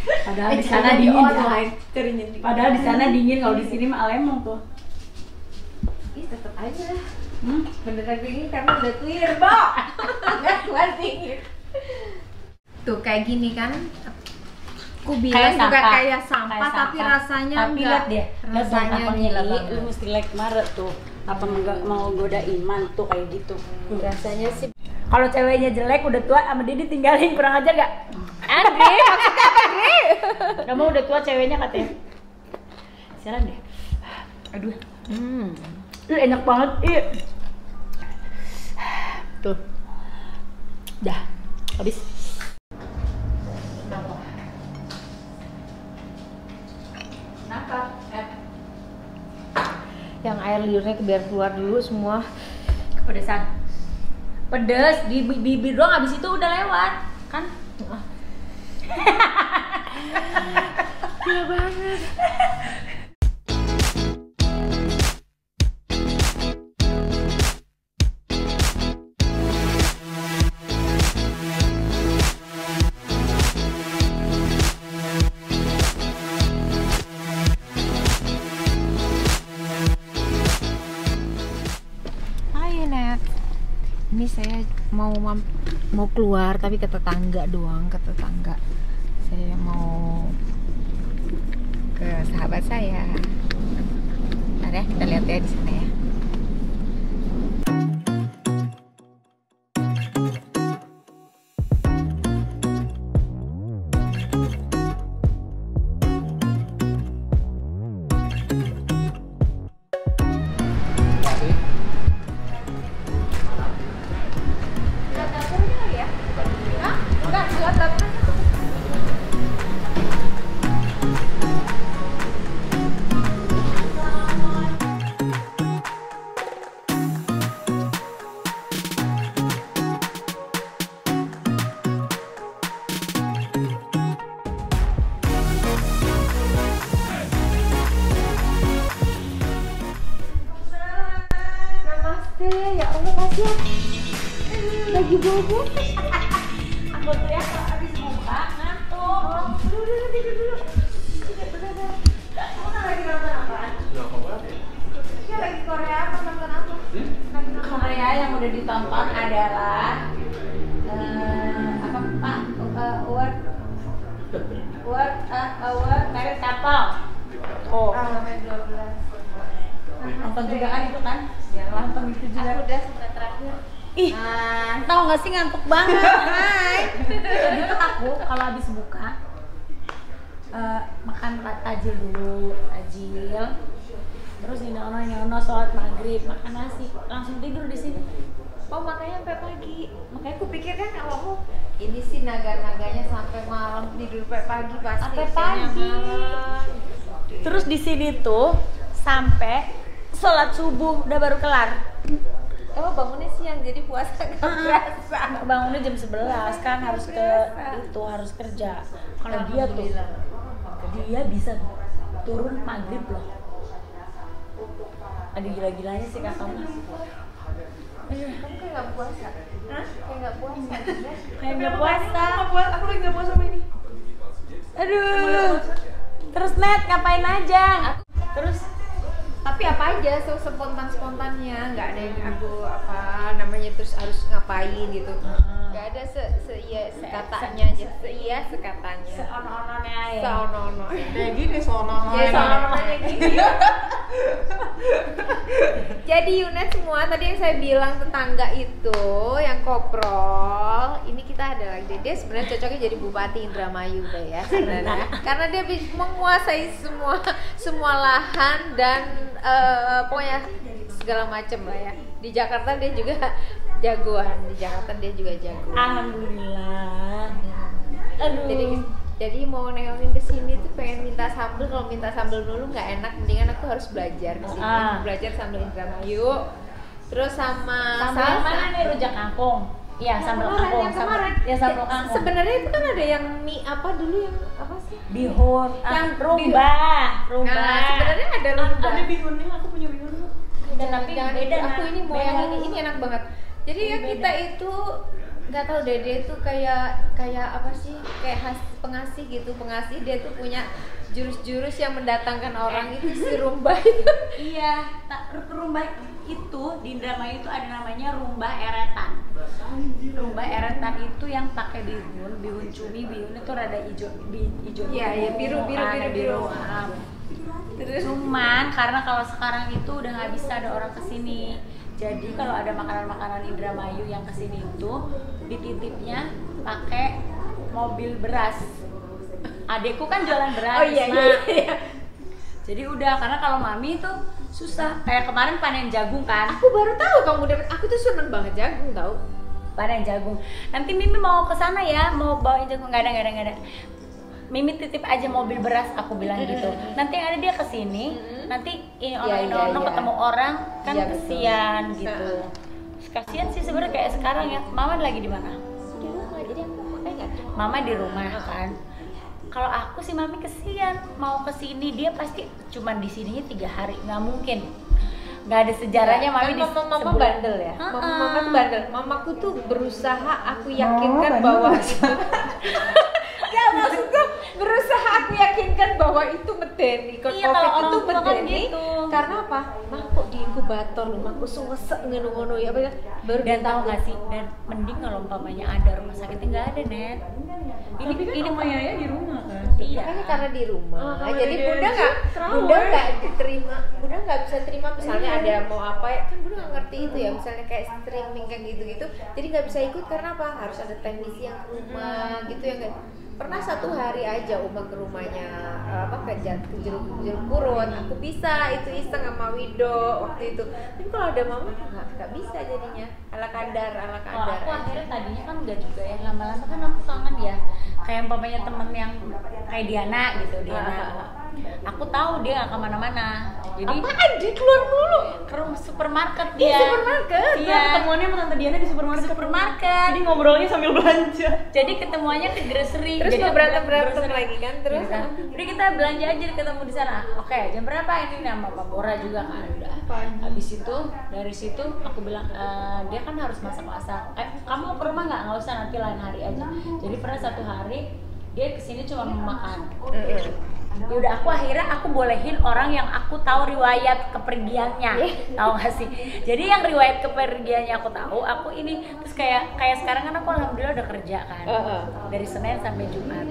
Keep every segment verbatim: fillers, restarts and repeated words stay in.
Padahal eh, di sana di dingin. online, ya. Padahal di sana dingin, kalau di sini mah Alemong tuh. Ih, tetep aja lah. Hmm? Beneran dingin karena udah clear, Bo. Enggak kuat dingin. Tuh kayak gini kan. Aku bilang juga sampah. kayak sampah, Kayak tapi sampah. rasanya tapi enggak. lihat deh, lihat dong Rasanya apa gila gila, banget. lu mesti like Maret tuh. Apa enggak mau goda iman tuh kayak gitu. Rasanya sih Kalau ceweknya jelek udah tua sama dia ditinggalin, kurang ajar gak? Andre, maksudnya apa, Andre? Kamu udah tua ceweknya katanya. Sialan deh. Aduh. Hmm. Ih, enak banget. Ih. Tuh. Dah. Habis. Kenapa? Yang air liurnya biar keluar dulu semua. Kepedesan. Pedes di bi- bibir doang, habis itu udah lewat. Kan? Gila banget. Hai Net. Ini saya mau mam- mau keluar tapi ke tetangga doang, ke tetangga. Saya mau ke sahabat saya. Bentar ya, kita lihat ya di sana ya. Namaste, ya Allah kasih ya. Lagi bobo. Aku tuh ya kalau habis buka ngantuk. Dulu dulu tidur dulu. Kamu kan lagi nonton apaan? Ya lagi Korea apa nonton apa? Lagi nonton Korea yang udah ditonton adalah eh, apa Pak? Uh, what what uh, our married couple. Oh, Alamat dua belas. nonton juga kan itu kan? Ya, nonton itu juga. Aku udah sampai terakhir. Ih, Nah, tau gak sih ngantuk banget? Hai. Jadi tuh aku kalau habis buka eh, makan tajil dulu, tajil. Terus nyono nyono sholat maghrib, makan nasi, langsung tidur di sini. oh makanya sampai pagi. Makanya aku pikir kan kalau aku ini sih naga-naganya sampai malam tidur sampai pagi pasti. Sampai kayaknya pagi. malam. Terus di sini tuh sampai sholat subuh udah baru kelar. Oh bangunnya siang jadi puasa gak berasa. Bangunnya jam sebelas kan harus ke itu harus kerja. Kalau dia tuh dia bisa turun maghrib loh. Ada gila-gilanya sih kak kamu. Kamu kayak gak puasa? Hah? Kayak gak puasa? Kayak nggak puasa. Aku lagi gak puasa sama ini. Aduh. Terus Net ngapain aja? Terus Tapi apa aja, so spontan-spontannya, nggak ada yang aku apa namanya terus harus ngapain gitu. Nggak ada se, se iya sekatanya aja, se iya sekatanya. seono-ononya ya. Seono-ono. Kayak gini sono-sono. Ya seono-ononya gini. Jadi Yunet semua tadi yang saya bilang tetangga itu yang koprol, ini kita ada lagi. Dia sebenarnya cocoknya jadi Bupati Indramayu deh ya, karena karena dia bisa menguasai semua semua lahan dan uh, pokoknya segala macam lah ya. Di Jakarta dia juga jagoan, di Jakarta dia juga jago. Alhamdulillah. Aduh. Jadi jadi mau nengokin ke sini tuh pengen minta sambel, kalau minta sambel dulu nggak enak, mendingan aku harus belajar ke sini. Ah. Belajar sambel Indramayu. Terus sama Sambal yang salsa. mana nih, rujak kangkung? Iya, Yang sambal kemarin, kangkung. yang sambal- kemarin. Ya sambal Se- kangkung. Sebenarnya itu kan ada yang mie apa dulu yang apa sih? Bihun, ah, Yang rumba, rumba. Nah, sebenarnya ada rumba. Ada bihunnya, aku punya bihun tuh. Udah, tapi Jangan beda. itu. Aku Nak. ini mau yang Beda. ini, ini enak banget. Jadi ya Ini kita beda. itu nggak tahu deh, dia tuh kayak kayak apa sih, kayak khas pengasih gitu, pengasih. Dia tuh punya jurus-jurus yang mendatangkan orang itu si Rumba itu. Iya, tak rumba itu di Indramayu itu ada namanya rumba eretan. Rumba eretan itu yang pakai bihun, bihun cumi, bihun itu rada hijau, bi- hijau. Iya, iya, biru, biru, ah, biru, biru. ah. Cuman karena kalau sekarang itu udah nggak bisa ada orang kesini. Jadi kalau ada makanan-makanan Indramayu yang kesini itu dititipnya pakai mobil beras. Adekku kan jualan beras. Oh iya, nah, iya, iya. Jadi udah, karena kalau mami itu susah. Kayak kemarin panen jagung kan. Aku baru tahu kamu dapat. Aku tuh seneng banget jagung tahu. Panen jagung. Nanti Mimi mau ke sana ya, mau bawain jagung. Nggak ada, nggak ada, nggak ada. Mimi titip aja mobil beras, aku bilang gitu. Nanti yang ada dia kesini, nanti ini Iya, orang iya, ono iya. ketemu orang kan Iya, betul. kesian gitu. Kasian sih sebenarnya kayak sekarang ya. Mama lagi di mana? Di rumah, jadi aku makanya nggak terima. Mama di rumah kan. Kalau aku sih mami kesian, mau kesini dia pasti cuman di sininya tiga hari, nggak mungkin. Nggak ada sejarahnya mami di kan mama mama sebulan. bandel ya. Ha-ha. Mama mama tuh bandel. Mamaku tuh berusaha aku yakinkan bahwa itu. Gak, maksudku berusaha aku yakinkan bahwa itu medeni. Kalau Iya, kalau COVID orang itu tua kan medeni. gitu. Karena apa? Mah kok di inkubator loh, mah kok suwesek ngono-ngono ya apa ya? Baru Dan dia tahu takut. nggak sih, dan mending kalau umpamanya ada rumah sakitnya nggak ada net. Ini Tapi kan ini sama Yaya di rumah kan. Iya. Makanya karena di rumah, Oh, kalau jadi dia bunda nggak, terawih. bunda nggak diterima, bunda nggak bisa terima misalnya ada mau apa ya, kan bunda nggak ngerti itu ya, misalnya kayak streaming kayak gitu-gitu, jadi nggak bisa ikut karena apa? Harus ada teknisi yang ke rumah gitu ya nggak. Pernah satu hari aja Uma ke rumahnya eh, apa ke Jat- ke jeruk jeruk purut, aku bisa itu iseng sama Wido waktu itu. Tapi kalau ada mama nggak nggak bisa jadinya, ala kadar ala Kalau kadar. aku aja. akhirnya tadinya kan enggak juga ya, lama-lama kan aku kangen ya. Kayak umpamanya temen yang kayak Diana gitu, Diana. Aku tahu dia nggak kemana-mana. Jadi Apaan dia keluar mulu? ke rumah supermarket Di dia. supermarket. Iya. Nah, ketemuannya sama Tante Diana di supermarket. Supermarket. Jadi ngobrolnya sambil belanja. Jadi ketemuannya ke grocery. Terus Jadi mau berantem berantem grocery. lagi kan terus. Iya kan? Jadi kita belanja aja ketemu di sana. Oke, jam berapa ini nama Pak Bora juga kan udah. Habis itu dari situ aku bilang e, dia kan harus masak-masak. Eh, kamu mau ke rumah nggak? Nggak usah, nanti lain hari aja. Jadi pernah satu hari dia kesini cuma mau makan. Ya udah, aku akhirnya aku bolehin orang yang aku tahu riwayat kepergiannya, tahu gak sih? Jadi yang riwayat kepergiannya aku tahu, aku ini terus kayak kayak sekarang kan aku alhamdulillah udah kerja kan, Heeh. dari Senin sampai Jumat.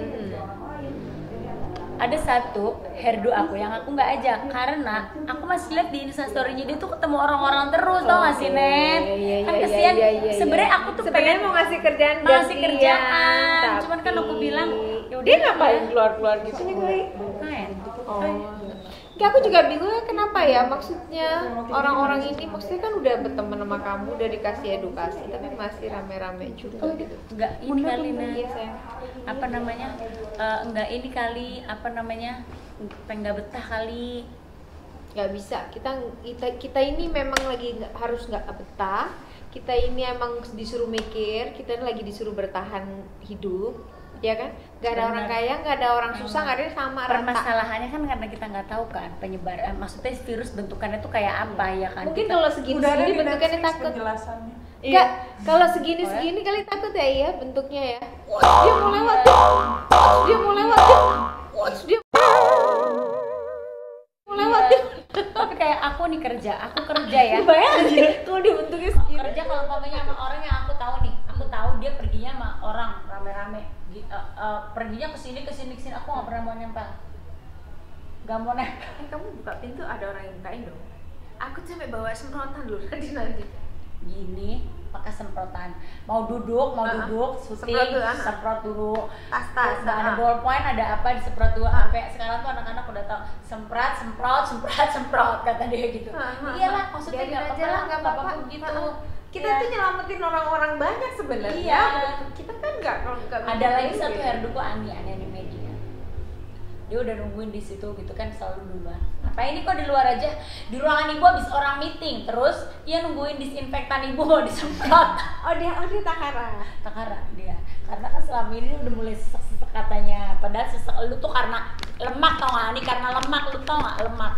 Ada satu herdu aku yang aku nggak ajak karena aku masih lihat di instastorynya dia tuh ketemu orang-orang terus, tau gak sih Net? Iya, Kan iya, kesian. iya, iya, Sebenarnya iya. aku tuh sebenarnya pengen mau ngasih kerjaan ngasih gantian, kerjaan, tapi- cuman kan aku bilang, "Yaudah, dia ngapain ya." keluar-keluar gitu? Main. Oh. Kayak aku juga bingung ya kenapa ya, maksudnya orang-orang ini maksudnya kan udah berteman sama kamu, udah dikasih edukasi tapi masih rame-rame juga gitu. Enggak ini kali nah. Iya sayang. Apa namanya? Eh, enggak ini kali, apa namanya? Pengen nggak betah kali. Nggak bisa, kita kita kita ini memang lagi nggak harus nggak betah. Kita ini emang disuruh mikir, kita ini lagi disuruh bertahan hidup, ya kan? Nggak ada Benar. orang kaya, nggak ada orang susah, nggak ada yang sama rata. Permasalahannya kan karena kita nggak tahu kan penyebaran, maksudnya virus bentukannya tuh kayak apa ya kan? Mungkin Kita- kalau segini Udah ada segini di bentukannya Netflix takut. penjelasannya. Enggak, kalau segini segini kali takut ya iya bentuknya ya. Wah, dia mau lewat. Wah, dia mau lewat. Wah, dia mau lewat. Iya. Tapi kayak aku nih kerja, aku kerja ya. Bayangin kalau dia bentuknya segini. Kerja kalau umpamanya sama orang yang aku tahu nih, aku tahu dia perginya sama orang rame-rame, Gi- eh, eh, perginya ke sini ke sini ke sini, aku nggak pernah mau nempel, nggak mau nempel. Eh, kamu buka pintu ada orang yang bukain dong. Aku tuh sampai bawa semprotan dulu nanti nanti. Gini pakai semprotan, mau duduk mau Ah, duduk syuting semprot dulu, ah. semprot dulu. Tas-tas, Nah, ada ah. ballpoint, ada apa disemprot dulu. Sampai sekarang tuh anak-anak udah tahu semprot semprot semprot semprot kata dia gitu. Ah, ah, Iyalah, ah. maksudnya Biarin nggak aja apa-apa lah, nggak apa-apa gitu. Ah, ah. Kita Iya. tuh nyelamatin orang-orang banyak sebenarnya. Iya. Kita kan nggak kalau nggak Ada lagi mikirin satu gitu. herdu kok Ani, Ani Ani Media. Dia udah nungguin di situ gitu kan, selalu duluan. Apa ini kok di luar aja? Di ruangan ibu habis orang meeting, terus dia nungguin disinfektan ibu mau disemprot. Oh dia, oh dia Takara. Takara dia, karena kan selama ini udah mulai sesek-sesek katanya. Padahal sesek lu tuh karena lemak, tau gak? Ini karena lemak, lu tau gak? Lemak.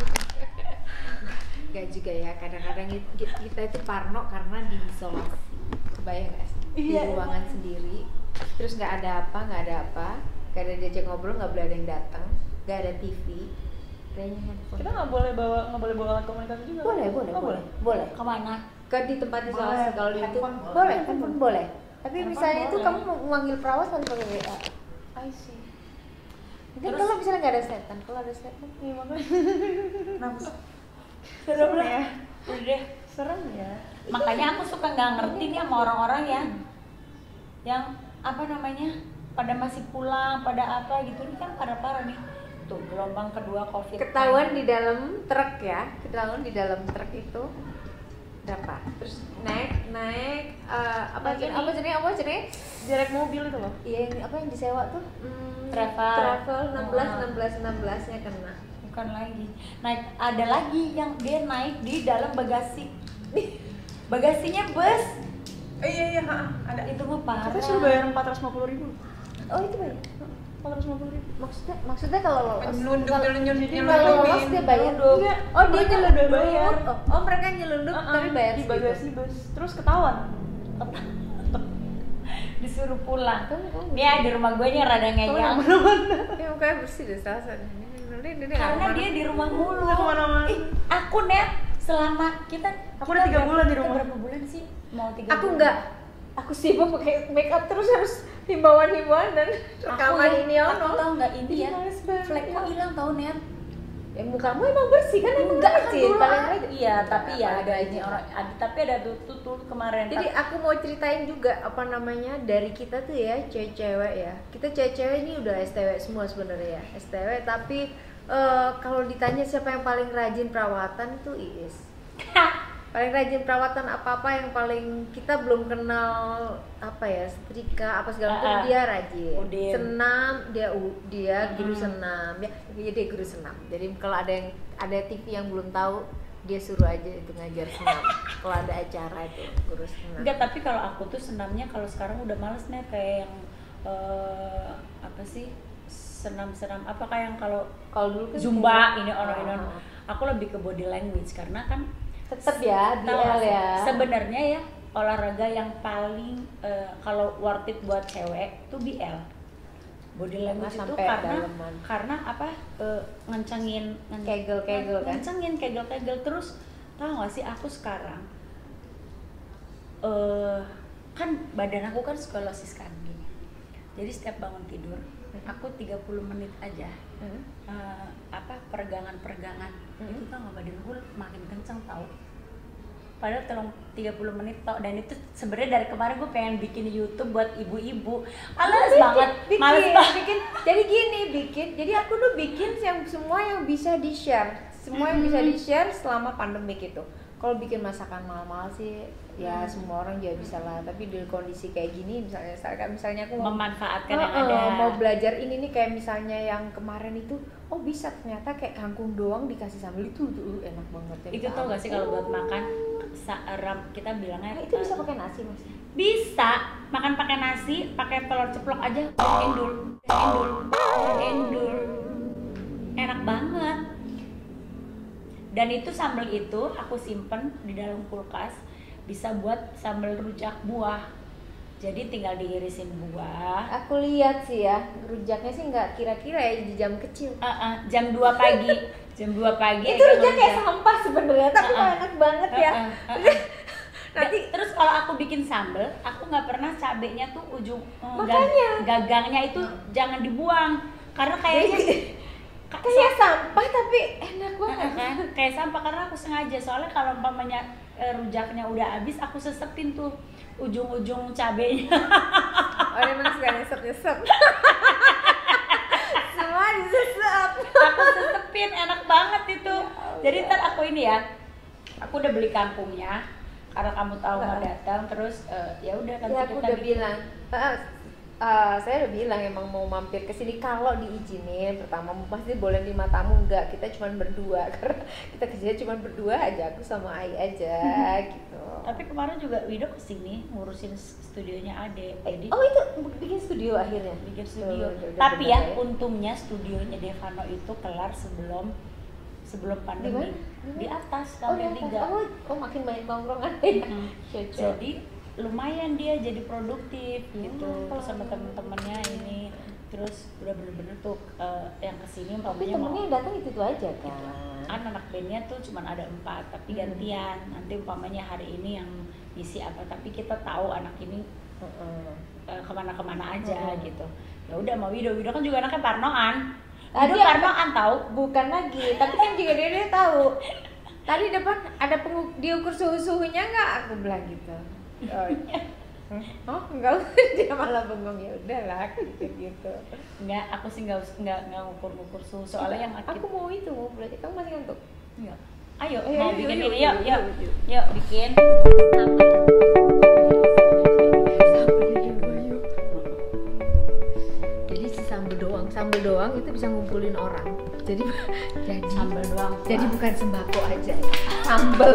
Gak juga ya, kadang-kadang kita, kita itu parno karena diisolasi. Kebayang gak sih? di Iya, ruangan sendiri, terus nggak ada apa nggak ada apa nggak ada diajak ngobrol, nggak boleh ada yang datang, nggak ada T V, kayaknya handphone. Kita nggak boleh bawa nggak boleh bawa alat komunikasi juga. boleh boleh Oh, boleh boleh Kemana? ke di tempat Boleh. isolasi kalau di itu Handphone boleh. boleh handphone boleh, tapi Handphone misalnya itu boleh. kamu mau memanggil perawat harus pakai W A. I see. Mungkin Terus? kalau misalnya nggak ada setan, kalau ada setan Iya makanya. Kenapa sih? Serem ya. Udah. Serem ya. Makanya aku suka nggak ngerti nih sama orang-orang yang yang apa namanya pada masih pulang, pada apa gitu. Ini kan parah-parah nih. Tuh gelombang kedua COVID. ketahuan di dalam truk ya, ketahuan di dalam truk itu berapa? Terus naik naik eh, apa Lagi jenis nih. apa jenis apa jenis? Direct mobil itu loh. Iya yang apa yang disewa tuh? Hmm, Travel. Travel enam belas Oh. enam belas enam belas nya kena. Bukan lagi. Naik ada lagi yang dia naik di dalam bagasi. Bagasinya bus. Eh, iya iya ha, ada. Itu mah parah. Kita suruh bayar empat ratus lima puluh ribu. Oh itu banyak. Empat ratus lima puluh ribu. Maksudnya maksudnya kalau lolos Nyelundup kalau- nyelundup kalau lolos dia bayar. Enggak. Oh dia Mereka nyelundup udah bayar. Oh, oh mereka nyelundup Uh-uh, tapi bayar di segitu. bagasi bus. Terus ketahuan. Disuruh pulang. Kamu kamu Dia di rumah gue nya rada ngeyel. ya makanya bersih deh salah ini ini ini ini Karena nggak dia kemana. di rumah mulu. Nggak kemana-mana. Ih, aku net selama kita Aku kita udah tiga berapa- bulan di kita rumah. Berapa bulan sih? Mau tiga Aku bulan. enggak. Aku sibuk pakai make up terus harus himbauan-himbauan dan rekaman Aku ini ya, ono. aku tau nggak ini ya. Males banget. Flekku hilang tau net. Ya mukamu emang bersih kan emang Enggak kan bersih dulu paling ada. aja. Iya, tapi ya paling ada aja. ini orang ada, tapi ada tuh tuh, tuh kemarin. Jadi aku mau ceritain juga apa namanya dari kita tuh ya cewek-cewek ya. Kita cewek-cewek ini udah S T W semua sebenarnya ya. S T W tapi eh, kalau ditanya siapa yang paling rajin perawatan itu Iis. Paling rajin perawatan apa-apa yang paling kita belum kenal apa ya setrika apa segala macam Ah, ah. dia rajin. Udin. Senam dia u- dia guru Mm-mm. senam ya dia, dia guru senam. Jadi kalau ada yang ada T V yang belum tahu dia suruh aja itu ngajar senam. Kalau ada acara itu guru senam. Enggak, tapi kalau aku tuh senamnya kalau sekarang udah males nih kayak yang eh, apa sih? Senam-senam apa kayak yang kalau Kalau dulu kan Zumba kayak- ini orang ini Ah. aku lebih ke body language karena kan Tetep ya, B tahu nggak L sih, ya. sebenarnya ya olahraga yang paling eh, kalau worth it buat cewek tuh B L body language itu sampai karena daleman. karena apa eh, ngencengin ngen- Kegel-kegel kan? ngencengin kegel-kegel terus tahu nggak sih aku sekarang eh kan badan aku kan skolosis kan gini jadi setiap bangun tidur aku tiga puluh menit aja Hmm. eh, apa peregangan-peregangan Hmm. itu tau nggak badan gue makin kenceng tau padahal tolong tiga puluh menit tau dan itu sebenarnya dari kemarin gue pengen bikin YouTube buat ibu-ibu males banget bikin, males banget bikin. Jadi gini bikin. Jadi aku tuh bikin yang semua yang bisa di share, semua yang bisa di share selama pandemik itu. Kalau bikin masakan mahal-mahal sih, ya semua orang juga bisa lah. Tapi di kondisi kayak gini, misalnya, misalnya, misalnya aku mau memanfaatkan yang Oh, ada oh, mau belajar ini nih kayak misalnya yang kemarin itu, oh bisa ternyata kayak kangkung doang dikasih sambal itu tuh enak banget. ya. itu tau gak sih kalau buat makan sa- ram kita bilangnya Nah, itu bisa eh, pakai nasi mas? bisa makan pakai nasi pakai telur ceplok aja udah endul udah endul udah endul enak banget dan itu sambal itu aku simpen di dalam kulkas bisa buat sambal rujak buah jadi tinggal diirisin buah Aku lihat sih ya, rujaknya sih nggak kira-kira ya di jam kecil. uh, uh, jam dua pagi jam dua pagi Itu aja rujak kayak rujak. sampah sebenarnya, tapi Uh-uh. enak banget ya. Uh, uh, uh, uh. Nanti Da- terus kalau aku bikin sambel, aku nggak pernah cabenya tuh ujung eh, Makanya. gag- gagangnya itu jangan dibuang karena kayaknya ka- kayak sampah tapi enak so- banget. kan kayak sampah karena aku sengaja soalnya kalau umpamanya eh, rujaknya udah habis aku sesepin tuh ujung-ujung cabenya. Orang emang suka nyesep-nyesep. Semua disesep. Aku sesepin enak banget itu. Jadi ntar aku ini ya, aku udah beli kangkungnya karena kamu tahu mau Nah. datang terus eh, ya udah nanti Ya aku kita udah bikin. bilang. "Ah, ah, saya udah bilang emang mau mampir ke sini kalau diizinin. Pertama pasti boleh lima tamu, enggak kita cuma berdua karena kita kerja cuma berdua aja, aku sama Ai aja gitu. Tapi kemarin juga Wido kesini ngurusin studionya Ade, jadi Oh itu bikin studio akhirnya. bikin studio. Oh, udah Tapi bener ya, untungnya studionya Devano itu kelar sebelum sebelum pandemi. Di mana? Di atas Oh, lantai di atas. tiga. Oh, oh makin banyak nongkrongan. Mm. Cocok. Jadi lumayan dia jadi produktif gitu terus sama temen-temennya ini terus udah bener-bener tuh uh, yang kesini Tapi umpamanya temennya yang datang itu-itu aja kan. kan anak bandnya tuh cuma ada empat tapi gantian nanti umpamanya hari ini yang isi apa tapi kita tahu anak ini uh, uh, kemana-kemana aja hmm. gitu ya udah mau Wido Wido kan juga anaknya parnoan aduh parnoan tahu bukan lagi tapi kan juga dia, dia tahu tadi depan ada pengu- diukur suhu-suhunya nggak aku bilang gitu oh, oh enggak dia malah bengong ya udahlah gitu gitu enggak aku sih enggak enggak enggak ngukur-ngukur suhu soalnya yang makin aku mau itu mau berarti kamu masih ngantuk iya ayo ayo, mau ayo, bikin ayo, ini ayo, yuk ayo, yuk ayo. yuk bikin jadi si sambal doang sambal doang itu bisa ngumpulin orang jadi jadi sambal doang jadi bukan sembako aja sambal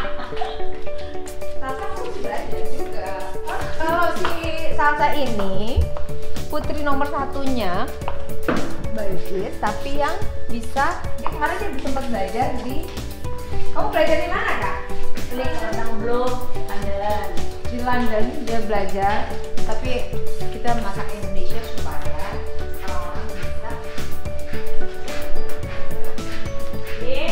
salsa harus belajar juga kalau si salsa ini putri nomor satunya bagus tapi yang bisa dia kemarin dia sempat belajar di kamu belajar di mana kak? di London belum London Di London dia belajar tapi kita masak Indonesia supaya orang bisa Bi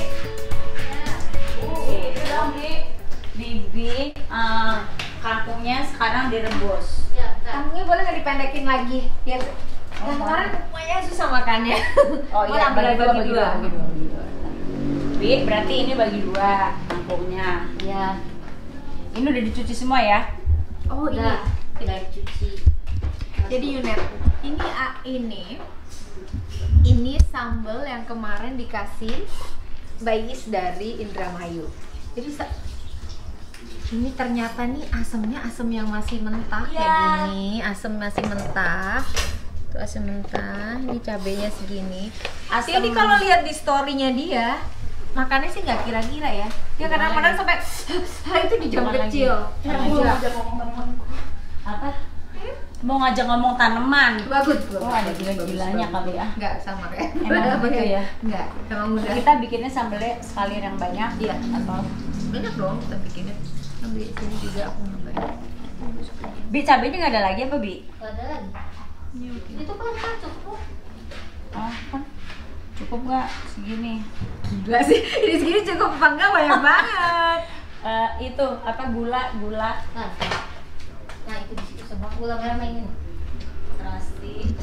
Bu itu dong Bi Bibi uh, kangkungnya sekarang direbus kangkungnya boleh nggak dipendekin lagi biar yang kemarin semuanya susah makannya oh Mau iya tambah bagi dua bagi bagi dua bagi dua bagi dua Bi berarti ini bagi dua kangkungnya ya ini udah dicuci semua ya oh udah tidak cuci jadi Yunet ini ah, ini ini sambal yang kemarin dikasih Mbak Is dari Indramayu jadi sa- ini ternyata nih asemnya asem yang masih mentah Ya. kayak gini asem masih mentah tuh asem mentah ini cabenya segini Asem. jadi kalau lihat di storynya dia makannya sih nggak kira-kira ya dia Gimana kadang-kadang nih? sampai itu di jam Gimana kecil lagi? Nah, Gimana iya. lagi? apa mau ngajak ngomong tanaman bagus oh ada gila-gilanya kali ya nggak sama kayak Emang gitu ya? nggak emang udah kita bikinnya sambelnya sekalian yang banyak Iya. atau banyak dong kita bikinnya ambil sini juga aku nambahin Bi cabenya nggak ada lagi apa Bi? Gak ada lagi. Itu kan kan cukup. Oh kan cukup nggak segini? gila sih ini segini cukup apa enggak banyak banget Eh, itu apa gula gula Nah, nah itu di situ semua gula merah ini. terasi.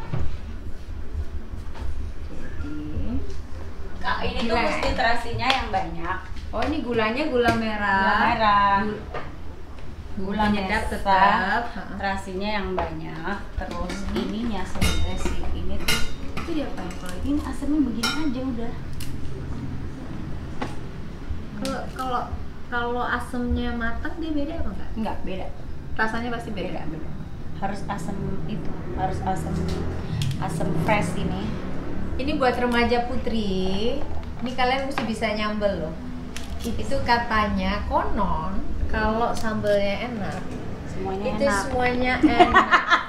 Kak ini tuh Gila. mesti terasinya yang banyak. oh ini gulanya gula merah Gula merah. Gul- Gula penyedap mesa, tetap Ha-ha. terasinya yang banyak. Terus ininya sebenarnya sih ini tuh itu dia apa ya kalau ini asamnya begini aja udah. kalau kalau kalau asemnya matang dia beda apa enggak Enggak beda. rasanya pasti beda, beda beda harus asam itu harus asam asam fresh ini ini buat remaja putri ini kalian mesti bisa nyambel loh itu katanya konon kalau sambelnya enak semuanya itu enak semuanya enak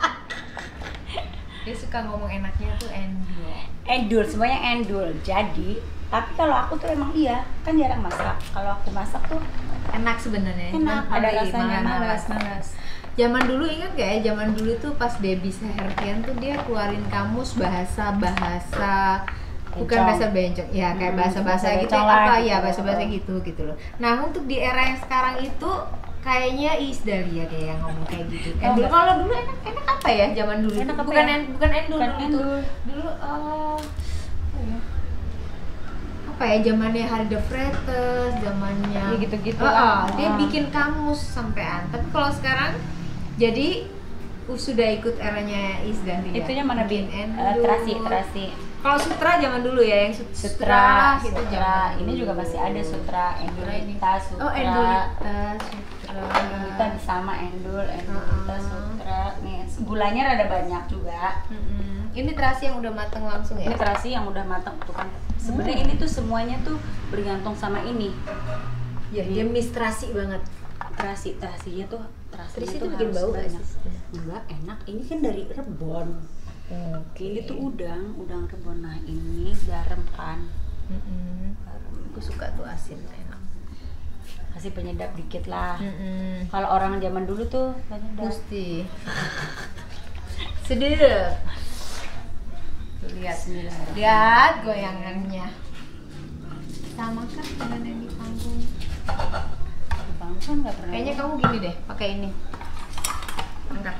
dia suka ngomong enaknya tuh endul endul semuanya endul jadi tapi kalau aku tuh emang iya kan jarang masak kalau aku masak tuh enak sebenarnya enak cuman ada malas, rasanya malas. malas malas Zaman dulu ingat gak ya, zaman dulu tuh pas Debbie Sehertian tuh dia keluarin kamus bahasa-bahasa bukan Bencong. bahasa bencong, ya kayak Hmm, bahasa-bahasa bahasa gitu bencong apa lah, ya gitu. bahasa-bahasa gitu gitu loh. Nah untuk di era yang sekarang itu kayaknya Iis Dahlia deh yang ngomong kayak gitu. Oh, Endul enggak. kalau dulu enak enak apa ya zaman dulu? Enak apa bukan ya? en- bukan endul Bukan dulu endul. tuh. Dulu oh, apa ya? apa ya zamannya Harry the Fretes, zamannya Ya, gitu-gitu Oh, lah. oh, dia Ah. bikin kamus sampean. Tapi kalau sekarang jadi uh, sudah ikut eranya Iis Dahlia. itunya mana Bikin bin endul. terasi terasi Kalau sutra zaman dulu ya, yang sut- sutra itu sutra zaman ini dulu. juga masih ada sutra endulita sutra Oh, endulita, sutra. endulita sama endul endulita Uh-uh. sutra nih gulanya rada banyak juga Mm-mm. Ini terasi yang udah mateng langsung ya? ini terasi yang udah matang tuh kan sebenarnya ini tuh semuanya tuh bergantung sama ini Ya, dia mistrasi banget. terasi terasinya tuh terasinya Terasi tuh itu bikin harus bau nggak banyak. sih? Enggak enak ini kan dari rebon ini tuh udang udang rebon nah ini garam kan Mm-mm. garam Aku suka tuh asin, enak. kasih penyedap dikit lah. Mm-mm. Kalau orang zaman dulu tuh penyedap. Mesti sedap. Tuh, lihat Bismillah. lihat goyangannya sama kan dengan yang di panggung. Bang kan nggak pernah. Kayaknya kamu gini deh, pakai ini. Angkat.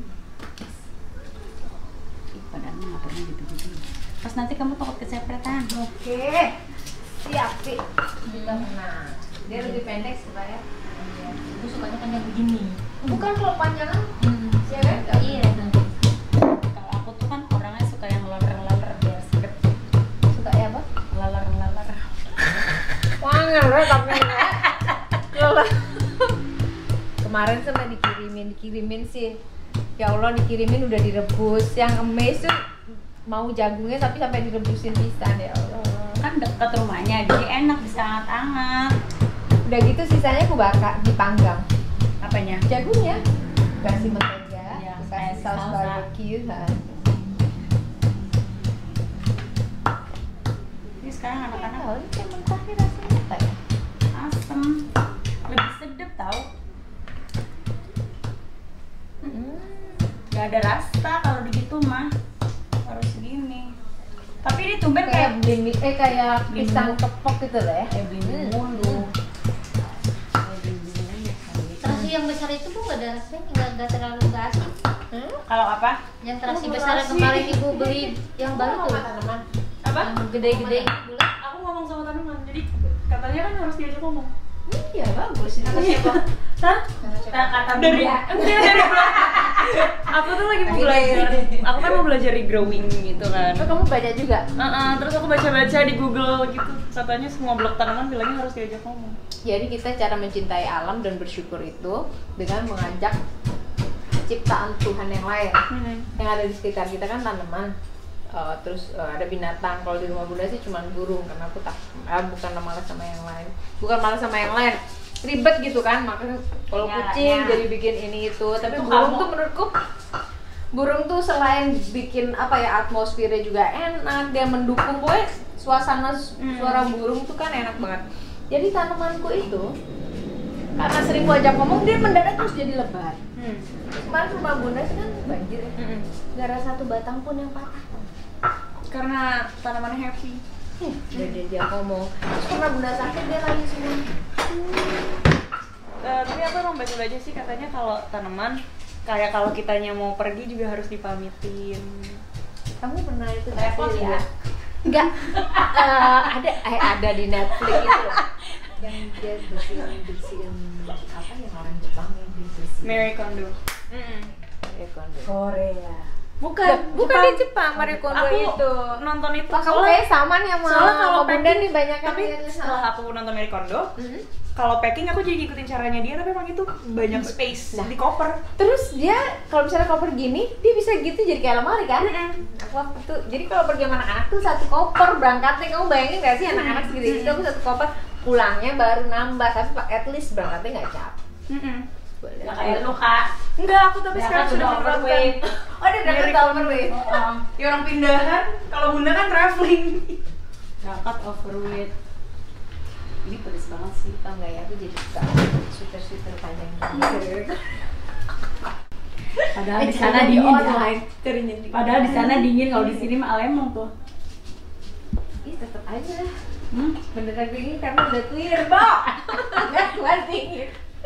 Ih, padahal nggak pernah gitu-gitu. Pas nanti kamu takut kesepretan. Oke, siap sih. Nah, dia lebih pendek supaya. Aku sukanya kan yang begini. Bukan kalau panjangan, Hmm. ya kan? Iya. Kalau aku tuh kan orangnya suka yang laler-laler biar sedep. Suka ya apa? Laler-laler. Wah, ngeres tapi ngeres. Kemarin sama dikirimin, dikirimin sih. Ya Allah, dikirimin udah direbus. Yang emes tuh mau jagungnya tapi sampai direbusin pisan ya Allah. Kan dekat rumahnya, jadi enak bisa hangat-hangat. Udah gitu sisanya aku bakar, dipanggang. Apanya? Jagungnya kasih mentega, Ya, kasih kayak saus salsa. barbecue. Kan. Ini sekarang anak-anak Tahu ini kayak mentah nih rasanya apa ya? asem, lebih sedep tau. Hmm. Gak ada rasa kalau begitu mah harus gini. Tapi ini tumben Kayak kayak beli eh kayak Beli pisang mulu. kepok gitu loh ya. kayak beli mulu. Kayak beli mulu kali. Terasi yang besar itu pun nggak ada rasanya, nggak nggak terlalu nggak asin. Hmm? Kalau apa? Yang terasi Oh, besar yang terasi. kemarin ibu beli yang baru tuh. Apa? Yang gede-gede bulat. Aku ngomong sama tanaman, jadi katanya kan harus diajak ngomong. Iya bagus. Kata siapa? Hah? Nah, kata Dari Bunda. enggak dari aku tuh lagi mau belajar. Aku kan mau belajar regrowing gitu kan. Oh, kamu baca juga? Uh-uh, terus aku baca-baca di Google gitu. Katanya semua blog tanaman bilangnya harus diajak ngomong. Jadi kita cara mencintai alam dan bersyukur itu dengan mengajak ciptaan Tuhan yang lain yang ada di sekitar kita kan tanaman. Uh, terus uh, ada binatang. Kalau di rumah Bunda sih cuma burung karena aku tak ah, bukan malas sama yang lain. Bukan malas sama yang lain. Ribet gitu kan, makanya kalau Ya, kucing ya. jadi bikin ini itu. Tapi Itu burung kamu. tuh menurutku burung tuh selain bikin apa ya atmosfernya juga enak, dia mendukung pokoknya suasana su- Hmm. suara burung tuh kan enak banget. Jadi tanamanku itu karena sering gua ajak ngomong dia mendadak terus jadi lebat. Hmm. Kemarin rumah Bunda sih kan banjir ya. Mm-mm. Gak ada satu batang pun yang patah. Karena tanamannya happy. Hmm. Jadi dia ngomong, terus karena Bunda sakit dia lagi semua. Eh, tapi aku emang baca-baca sih katanya kalau tanaman kayak kalau kitanya mau pergi juga harus dipamitin. Kamu pernah itu Repot sih, ya? lihat? Enggak. Eh, ada eh ada di Netflix itu. Yang dia bersihin bersihin apa yang orang Jepang yang bersihin. Mary Kondo. Marie Kondo. Korea. Bukan, Ya, bukan di Jepang Marie Kondo Aku itu. nonton itu. Wah, kamu soalnya- kayak sama nih sama soalnya kalau sama Bunda packing- nih banyak tapi setelah aku nonton Mary Kondo, Hmm. kalau packing aku jadi ngikutin caranya dia, tapi emang itu banyak space Nah. di koper. Terus dia kalau misalnya koper gini, dia bisa gitu jadi kayak lemari kan? Mm-mm. Aku waktu itu, jadi kalau pergi sama anak-anak tuh satu koper berangkatnya, kamu bayangin gak sih anak-anak Hmm. segede itu aku satu koper, pulangnya baru nambah, tapi at least berangkatnya nggak capek. Mm-mm. Boleh. Gak kayak lu kak. Enggak, aku tapi Ya sekarang kan sudah udah menerapkan. overweight. Oh, dia berangkat Mary ke Kondo. overweight. Oh, Ya orang pindahan, kalau Bunda kan traveling. berangkat overweight. Ini pedes banget sih. Tau nggak ya, aku jadi suka sweater-sweater panjang gitu. Padahal Eh, di sana cari dingin ya. online, cari nyari. Padahal di sana dingin, kalau di sini mah lemong tuh. Ih, tetep aja. Hmm? Beneran dingin karena udah clear, Bo. Nggak kuat dingin.